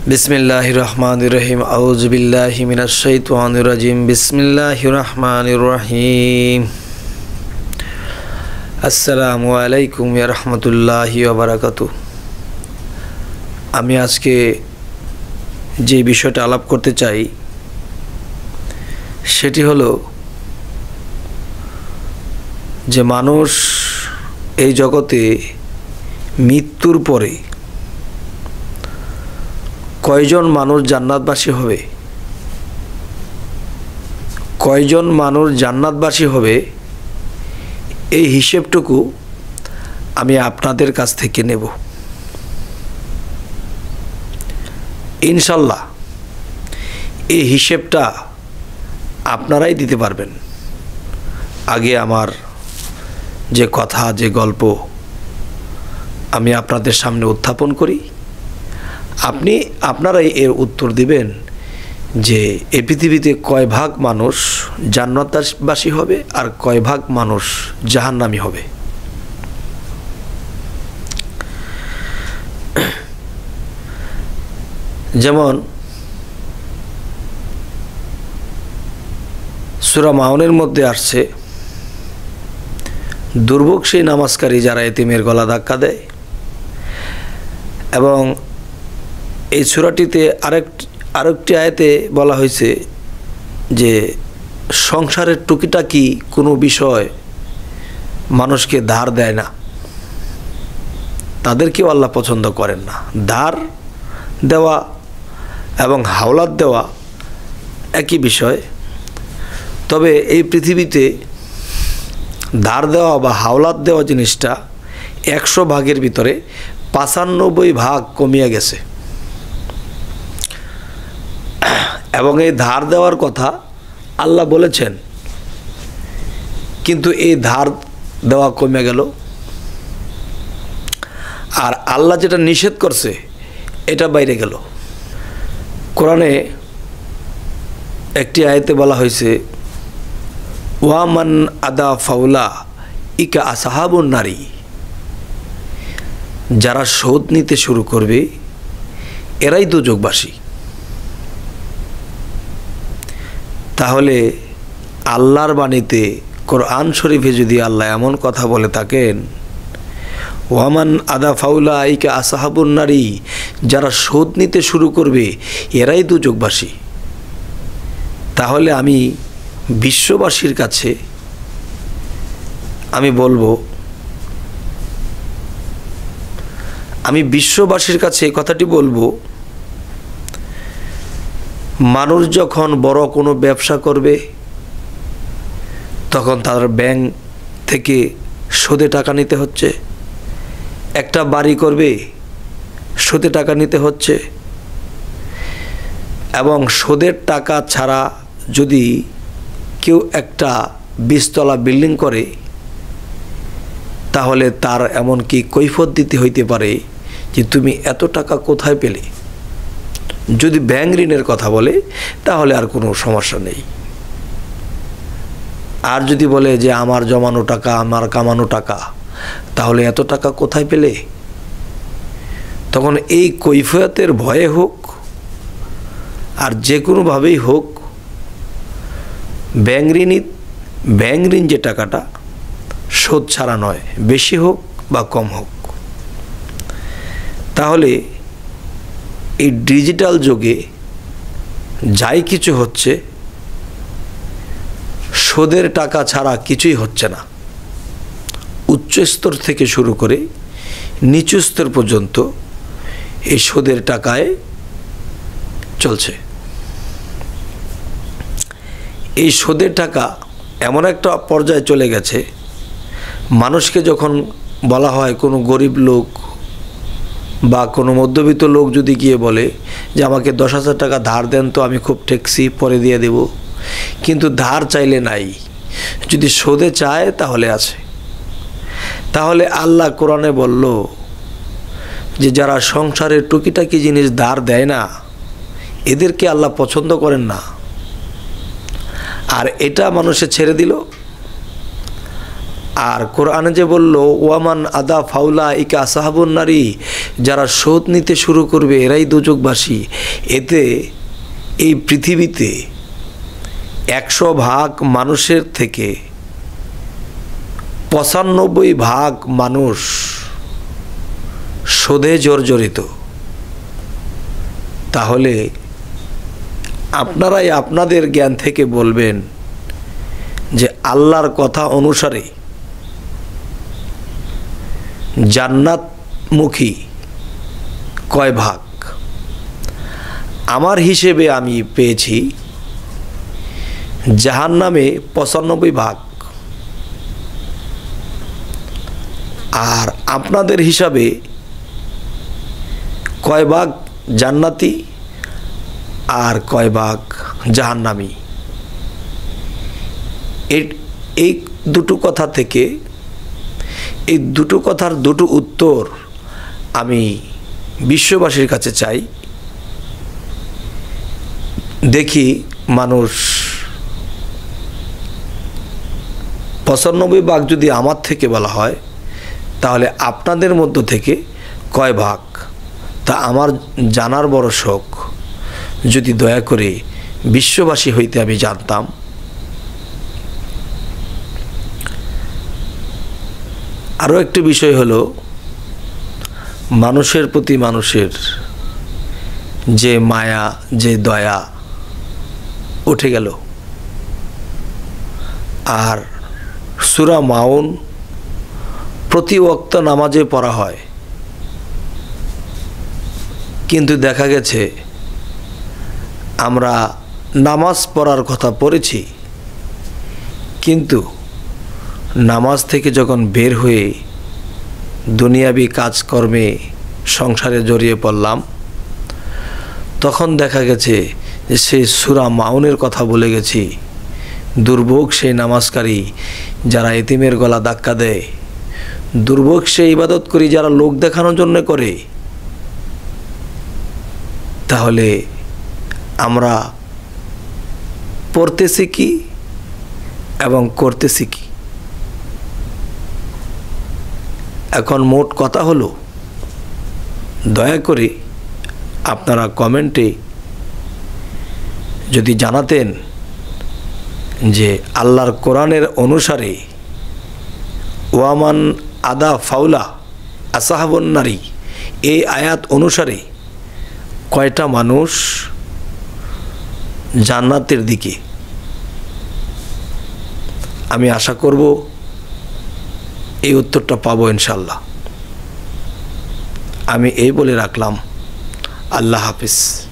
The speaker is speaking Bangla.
बिस्मिल्लाहिर रहमानिर रहीम औज़ु बिल्लाहि मिनश शैतानिर रजीम बिस्मिल्लाहिर रहमानिर रहीम अस्सलामु आलैकुम या रहमतुल्लाहि वा बाराकातुहू। আমি আজকে যে বিষয়টা আলাপ করতে চাই সেটি হলো যে মানুষ এই জগতে মৃত্যুর পরে কয়জন মানুষ জান্নাতবাসী হবে, কয়জন মানুষ জান্নাতবাসী হবে এই হিসেবটুকু আমি আপনাদের কাছ থেকে নেব। ইনশাল্লাহ এই হিসেবটা আপনারাই দিতে পারবেন। আগে আমার যে কথা যে গল্প আমি আপনাদের সামনে উত্থাপন করি, আপনারাই এর উত্তর দিবেন যে এই পৃথিবীতে কয় ভাগ মানুষ জান্নাতবাসী হবে আর কয় ভাগ মানুষ জাহান্নামী হবে। যেমন সূরা মাউনের মধ্যে আসছে, দুর্ভোগ সেই নামাজকারী যারা এতিমের গলা ধাক্কা দেয়। এবং এই সূরাটিতে আরেকটি আয়াতে বলা হয়েছে যে সংসারের টুকিটাকি কোনো বিষয় মানুষকে ধার দেয় না, তাদেরকেও আল্লাহ পছন্দ করেন না। ধার দেওয়া এবং হাওলাত দেওয়া একই বিষয়, তবে এই পৃথিবীতে ধার দেওয়া বা হাওলাত দেওয়া জিনিসটা 100 ভাগের ভিতরে 95 ভাগ কমিয়ে গেছে। এবং এই ধার দেওয়ার কথা আল্লাহ বলেছেন, কিন্তু এই ধার দেওয়া কমে গেল। আর আল্লাহ যেটা নিষেধ করছে এটা বাইরে গেল। কোরআনে একটি আয়াতে বলা হয়েছে, ওয়ামান আদা ফাউলা ইকা আসহাবুন নারী, যারা শোধ নিতে শুরু করবে এরাই দুর্যোগবাসী। তাহলে আল্লাহর বাণীতে কোরআন শরীফে যদি আল্লাহ এমন কথা বলে থাকেন, ওয়ামান আদা ফাউলা আইকা আসহাবুন নারী, যারা শোধ নিতে শুরু করবে এরাই দুর্যোগবাসী, তাহলে আমি বিশ্ববাসীর কাছে আমি বলবো, আমি বিশ্ববাসীর কাছে এই কথাটি বলবো, মানুষ যখন বড় কোনো ব্যবসা করবে তখন তার ব্যাংক থেকে সুদে টাকা নিতে হচ্ছে, একটা বাড়ি করবে সুদে টাকা নিতে হচ্ছে। এবং সুদের টাকা ছাড়া যদি কেউ একটা 20 তলা বিল্ডিং করে তাহলে তার এমনকি কৈফিয়ত দিতে হইতে পারে যে তুমি এত টাকা কোথায় পেলে। যদি ব্যাংক ঋণের কথা বলে তাহলে আর কোনো সমস্যা নেই। আর যদি বলে যে আমার জমানো টাকা, আমার কামানো টাকা, তাহলে এত টাকা কোথায় পেলে, তখন এই কৈফিয়তের ভয়ে হোক আর যে কোনোভাবেই হোক ব্যাংক ঋণ যে টাকাটা শোধ ছাড়া নয়, বেশি হোক বা কম হোক। তাহলে এই ডিজিটাল যুগে যাই কিছু হচ্ছে সুদের টাকা ছাড়া কিছুই হচ্ছে না। উচ্চ স্তর থেকে শুরু করে নিচু স্তর পর্যন্ত এই সুদের টাকায় চলছে। এই সুদের টাকা এমন একটা পর্যায়ে চলে গেছে, মানুষকে যখন বলা হয় কোনো গরিব লোক বা কোনো মধ্যবিত্ত লোক যদি গিয়ে বলে যে আমাকে 10,000 টাকা ধার দেন তো আমি খুব ট্যাক্সি পরে দিয়ে দেব, কিন্তু ধার চাইলে নাই, যদি সুদে চায় তাহলে আছে। তাহলে আল্লাহ কোরআনে বলল যে যারা সংসারের টুকিটাকি জিনিস ধার দেয় না এদেরকে আল্লাহ পছন্দ করেন না। আর এটা মানুষে ছেড়ে দিল, আর কোরআনে যে বলল ওয়ামান আদা ফাউলা ইকা আসহাবুন নারী, যারা শোধ নিতে শুরু করবে এরাই দোজখবাসী। এতে এই পৃথিবীতে 100 ভাগ মানুষের থেকে 95 ভাগ মানুষ শোধে জর্জরিত। তাহলে আপনারাই আপনাদের জ্ঞান থেকে বলবেন যে আল্লাহর কথা অনুসারে জান্নাতমুখী কয় ভাগ? আমার হিসেবে আমি পেয়েছি জাহান্নামে 95 ভাগ। আর আপনাদের হিসাবে কয় ভাগ জান্নাতি আর কয় ভাগ জাহান্নামী? এই দুটো কথা থেকে এই দুটো কথার দুটো উত্তর আমি বিশ্ববাসীর কাছে চাই। দেখি মানুষ 95 ভাগ যদি আমার থেকে বলা হয়, তাহলে আপনাদের মধ্য থেকে কয় ভাগ তা আমার জানার বড় শখ। যদি দয়া করে বিশ্ববাসী হইতে আমি জানতাম। আরও একটি বিষয় হলো, মানুষের প্রতি মানুষের যে মায়া, যে দয়া উঠে গেল। আর সূরা মাউন প্রতি ওয়াক্ত নামাজে পড়া হয়, কিন্তু দেখা গেছে আমরা নামাজ পড়ার কথা পড়েছি, কিন্তু নামাজ থেকে যখন বের হয়ে দুনিয়াবি কাজকর্মে সংসারে জড়িয়ে পড়লাম, তখন দেখা গেছে যে সেই সূরা মাউনের কথা বলে গেছি। দুর্ভোগ সেই নামাজকারী যারা এতিমের গলা ধাক্কা দেয়, দুর্ভোগ সেই ইবাদত করি যারা লোক দেখানোর জন্য করে। তাহলে আমরা পড়তেছি কি এবং করতেছি কি? এখন মোট কথা হলো, দয়া করে আপনারা কমেন্টে যদি জানাতেন যে আল্লাহর কোরআনের অনুসারে ওয়ামান আদা ফাউলা আসহাবুন নারী এই আয়াত অনুসারে কয়টা মানুষ জান্নাতের দিকে? আমি আশা করব এই উত্তরটা পাবো ইনশাআল্লাহ। আমি এই বলে রাখলাম। আল্লাহ হাফিজ।